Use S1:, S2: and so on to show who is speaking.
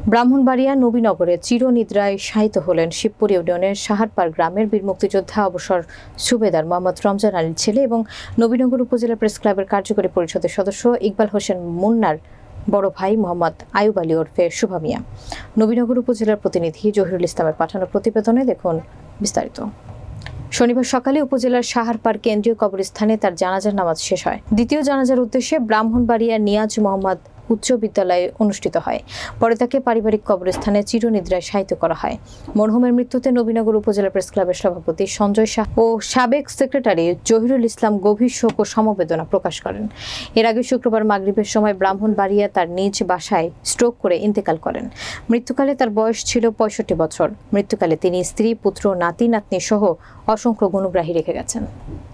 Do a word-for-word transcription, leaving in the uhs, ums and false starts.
S1: ব্রাহ্মণবাড়িয়া নবীনগরে চিরনিদ্রায় শায়িত হলেন শিবপুর ইউনিয়নের সাহারপাড় গ্রামের বীর মুক্তিযোদ্ধা অবসর সুবেদার মোহাম্মদ রমজান আলীর ছেলে এবং নবীনগর উপজেলা প্রেস ক্লাবের কার্যকরী পরিষদের সদস্য ইকবাল হোসেন মুন্নার বড় ভাই মোহাম্মদ আয়ুব আলী ওরফে শুভা মিয়া। নবীনগর উপজেলার প্রতিনিধি জহিরুল ইসলামের পাঠানো প্রতিবেদনে দেখুন বিস্তারিত। শনিবার সকালে উপজেলার সাহারপাড় কেন্দ্রীয় কবরস্থানে তার জানাজার নামাজ শেষ হয়। দ্বিতীয় জানাজার উদ্দেশ্যে ব্রাহ্মণবাড়িয়া নিয়াজ মোহাম্মদ উচ্চ বিদ্যালয়ে অনুষ্ঠিত হয়। পরে তাকে পারিবারিক কবরস্থানে চিরনিদ্রায় শায়িত করা হয়। মরহুমের মৃত্যুতে নবীনগর উপজেলা প্রেস ক্লাবের সভাপতি সঞ্জয় শাহ ও সাবেক সেক্রেটারি জহিরুল ইসলাম গভীর শোক ও সমবেদনা প্রকাশ করেন। এর আগে শুক্রবার মাগরিবের সময় ব্রাহ্মণবাড়িয়া তার নিজ বাসায় স্ট্রোক করে ইন্তেকাল করেন। মৃত্যুকালে তার বয়স ছিল পঁয়ষট্টি বছর। মৃত্যুকালে তিনি স্ত্রী, পুত্র, নাতি নাতনি সহ অসংখ্য গুণগ্রাহী রেখে গেছেন।